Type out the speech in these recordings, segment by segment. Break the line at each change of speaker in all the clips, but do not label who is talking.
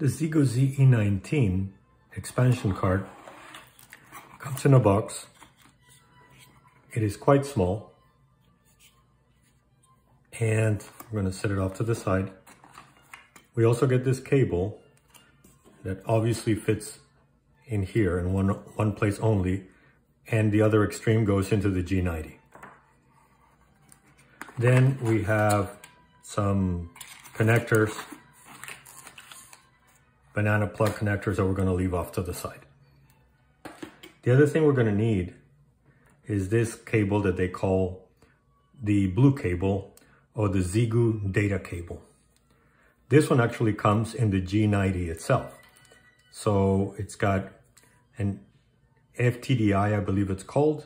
The Xiegu G-90 expansion card comes in a box. It is quite small, and I'm going to set it off to the side. We also get this cable that obviously fits in here in one place only, and the other extreme goes into the G-90. Then we have some connectors, banana plug connectors that we're going to leave off to the side. The other thing we're going to need is this cable that they call the blue cable, or the Xiegu data cable. This one actually comes in the G-90 itself. So it's got an FTDI, I believe it's called,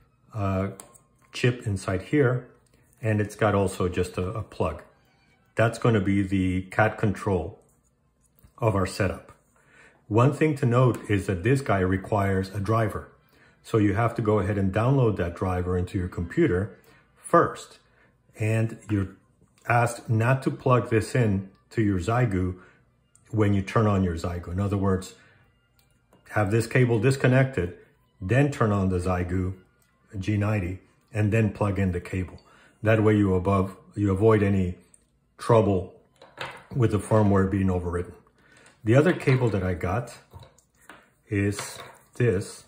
chip inside here, and it's got also just a plug. That's going to be the cat control of our setup. One thing to note is that this guy requires a driver. So you have to go ahead and download that driver into your computer first. And you're asked not to plug this in to your Xiegu when you turn on your Xiegu. In other words, have this cable disconnected, then turn on the Xiegu G-90, and then plug in the cable. That way you avoid any trouble with the firmware being overridden. The other cable that I got is this,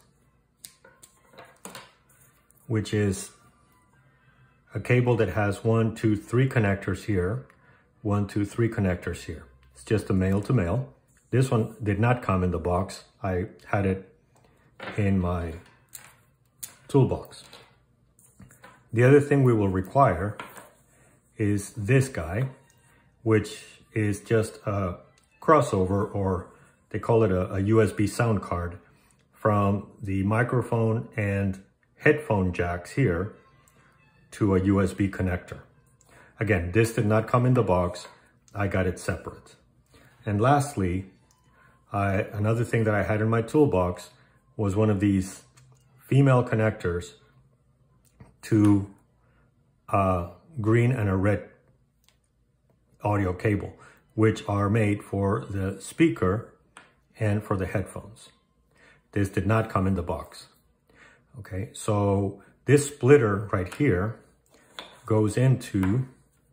which is a cable that has 1, 2, 3 connectors here, 1, 2, 3 connectors here. It's just a male to male. This one did not come in the box. I had it in my toolbox. The other thing we will require is this guy, which is just a crossover, or they call it a USB sound card, from the microphone and headphone jacks here to a USB connector. Again, this did not come in the box. I got it separate. And lastly, another thing that I had in my toolbox was one of these female connectors to a green and a red audio cable, which are made for the speaker and for the headphones. This did not come in the box. Okay, so this splitter right here goes into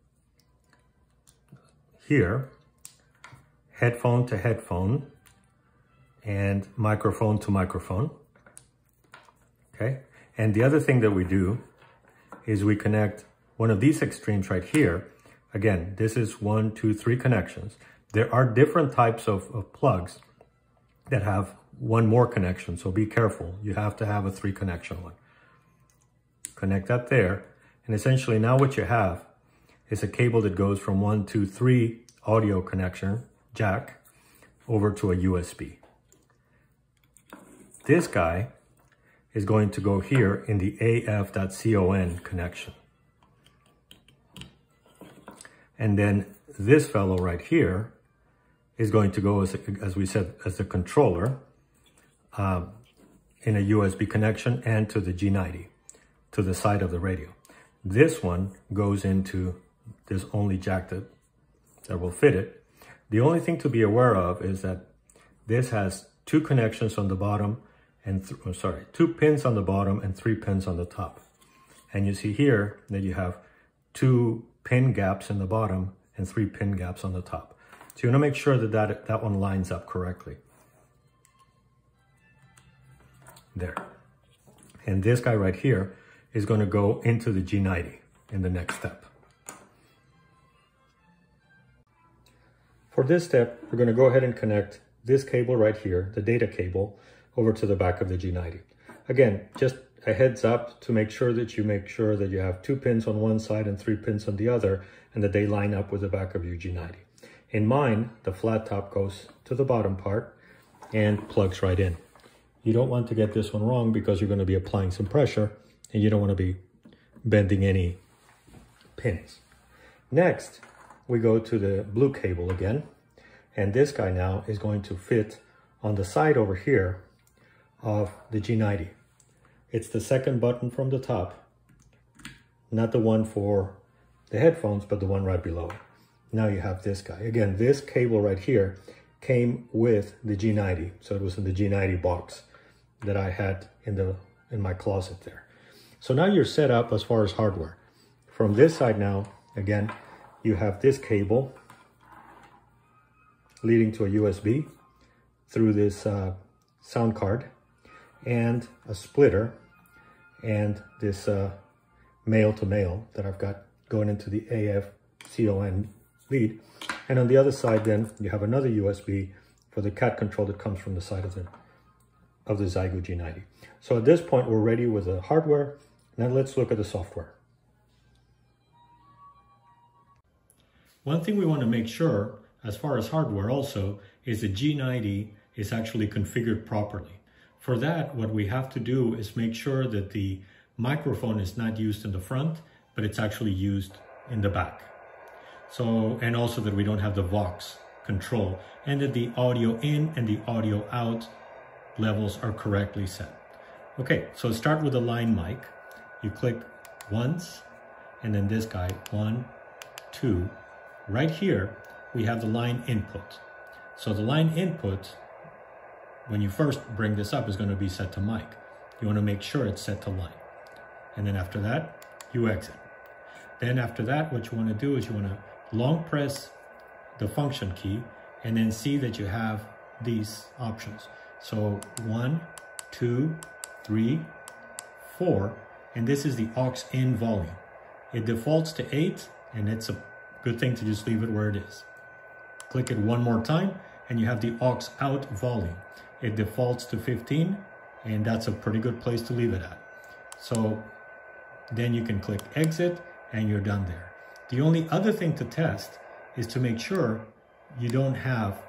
here, headphone to headphone and microphone to microphone. Okay, and the other thing that we do is we connect one of these extremes right here. Again, this is 1, 2, 3 connections. There are different types of plugs that have one more connection, so be careful. You have to have a 3 connection one. Connect that there, and essentially now what you have is a cable that goes from 1, 2, 3 audio connection jack over to a USB. This guy is going to go here in the AF.CON connection. And then this fellow right here is going to go, as we said, as the controller in a USB connection and to the G-90, to the side of the radio. This one goes into this only jack that will fit it. The only thing to be aware of is that this has 2 connections on the bottom and 2 pins on the bottom and 3 pins on the top. And you see here that you have 2 pin gaps in the bottom and 3 pin gaps on the top. So you want to make sure that that one lines up correctly. There. And this guy right here is going to go into the G-90 in the next step. For this step, we're going to go ahead and connect this cable right here, the data cable, over to the back of the G-90. Again, just a heads up to make sure that you have 2 pins on one side and 3 pins on the other, and that they line up with the back of your G-90. In mine, the flat top goes to the bottom part and plugs right in. You don't want to get this one wrong because you're going to be applying some pressure and you don't want to be bending any pins. Next, we go to the blue cable again, and this guy now is going to fit on the side over here of the G-90. It's the second button from the top, not the one for the headphones, but the one right below it. Now you have this guy. Again, this cable right here came with the G90. So it was in the G90 box that I had in my closet there. So now you're set up as far as hardware. From this side now, again, you have this cable leading to a USB through this sound card, and a splitter, and this male-to-male that I've got going into the AF-CON lead. And on the other side then, you have another USB for the cat control that comes from the side of the Xiegu G-90. So at this point, we're ready with the hardware. Now let's look at the software. One thing we want to make sure, as far as hardware also, is the G90 is actually configured properly. For that, what we have to do is make sure that the microphone is not used in the front, but it's actually used in the back. So, and also that we don't have the Vox control, and that the audio in and the audio out levels are correctly set. Okay, so start with the line mic. You click once, and then this guy, 1, 2. Right here, we have the line input. So the line input, when you first bring this up, is going to be set to mic. You want to make sure it's set to line. And then after that, you exit. Then after that, what you want to do is you want to long press the function key and then see that you have these options. So 1, 2, 3, 4, and this is the aux in volume. It defaults to 8, and it's a good thing to just leave it where it is. Click it one more time, and you have the aux out volume. It defaults to 15, and that's a pretty good place to leave it at. So then you can click exit, and you're done there. The only other thing to test is to make sure you don't have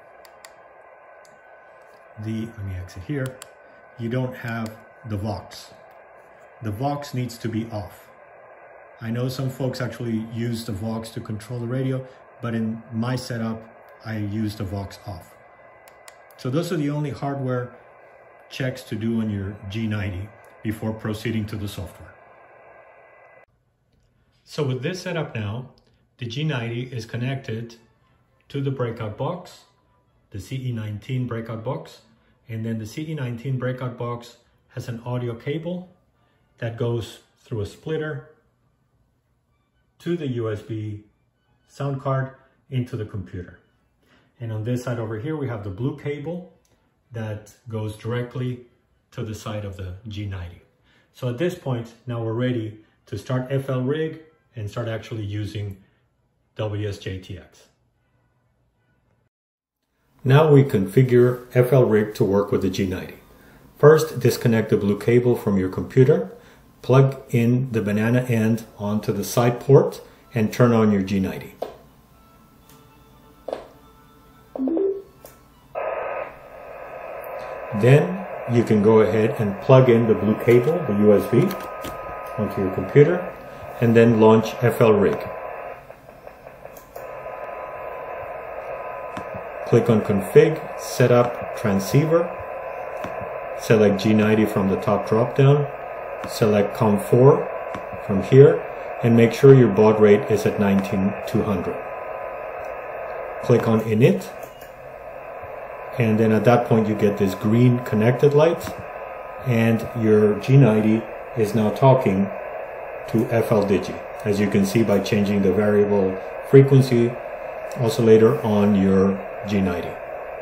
the, let me exit here, you don't have the Vox. The Vox needs to be off. I know some folks actually use the Vox to control the radio, but in my setup, I use the Vox off. So those are the only hardware checks to do on your G90 before proceeding to the software. So with this setup now, the G90 is connected to the breakout box, the CE19 breakout box, and then the CE19 breakout box has an audio cable that goes through a splitter to the USB sound card into the computer. And on this side over here, we have the blue cable that goes directly to the side of the G90. So at this point, now we're ready to start FL Rig and start actually using WSJT-X. Now we configure FL Rig to work with the G90. First, disconnect the blue cable from your computer, plug in the banana end onto the side port, and turn on your G90. Then you can go ahead and plug in the blue cable, the USB, onto your computer, and then launch FL Rig. Click on Config, Setup Transceiver, select G90 from the top drop-down, select COM4 from here, and make sure your baud rate is at 19200. Click on Init, and then at that point you get this green connected light, and your G90 is now talking to FL Digi, as you can see by changing the variable frequency oscillator on your G90.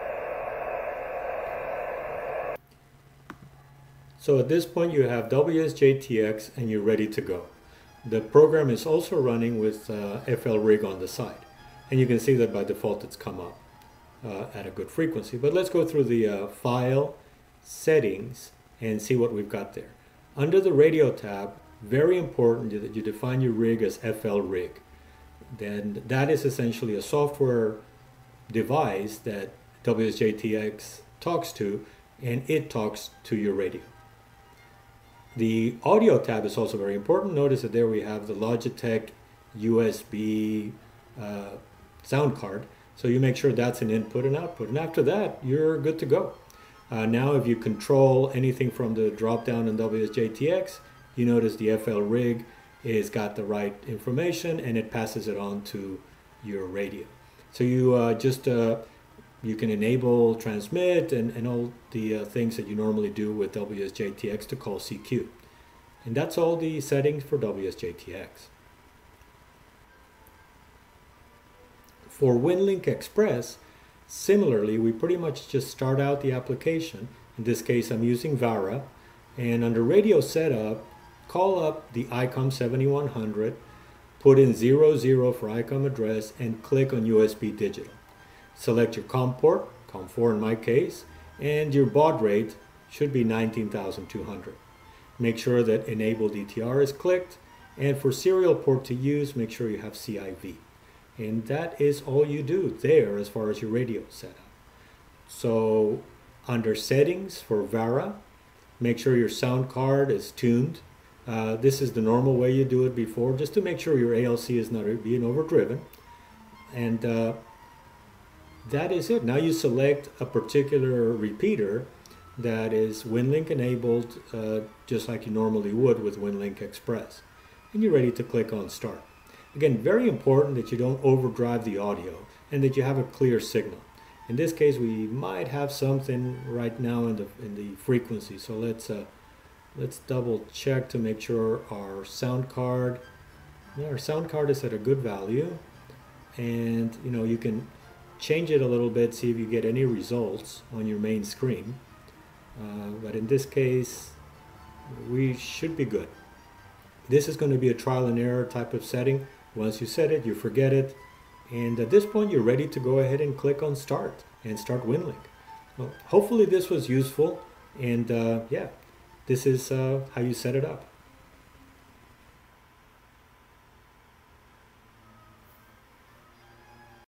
So at this point you have WSJT-X and you're ready to go. The program is also running with FL Rig on the side, and you can see that by default it's come up at a good frequency. But let's go through the file settings and see what we've got there. Under the radio tab, very important that you define your rig as FL Rig. Then that is essentially a software device that WSJT-X talks to, and it talks to your radio. The audio tab is also very important. Notice that there we have the Logitech USB sound card. So you make sure that's an input and output. And after that, you're good to go. Now if you control anything from the drop down in WSJT-X, you notice the FL Rig is got the right information and it passes it on to your radio. So you just You can enable transmit and all the things that you normally do with WSJT-X to call CQ. And that's all the settings for WSJT-X. For WinLink Express, similarly, we pretty much just start out the application. In this case, I'm using VARA. And under radio setup, call up the ICOM 7100, put in 00 for ICOM address, and click on USB digital. Select your COM port, COM4 in my case, and your baud rate should be 19,200. Make sure that Enable DTR is clicked, and for serial port to use, make sure you have CIV. And that is all you do there as far as your radio setup. So under settings for VARA, make sure your sound card is tuned. This is the normal way you do it before, just to make sure your ALC is not being overdriven. And that is it. Now you select a particular repeater that is WinLink enabled, just like you normally would with WinLink Express. And you're ready to click on Start. Again, very important that you don't overdrive the audio and that you have a clear signal. In this case, we might have something right now in the frequency. So let's double check to make sure our sound card is at a good value. And you can change it a little bit, see if you get any results on your main screen. But in this case, we should be good. This is going to be a trial and error type of setting. Once you set it, you forget it. And at this point, you're ready to go ahead and click on Start and start WinLink. Well, hopefully this was useful. And yeah, this is how you set it up.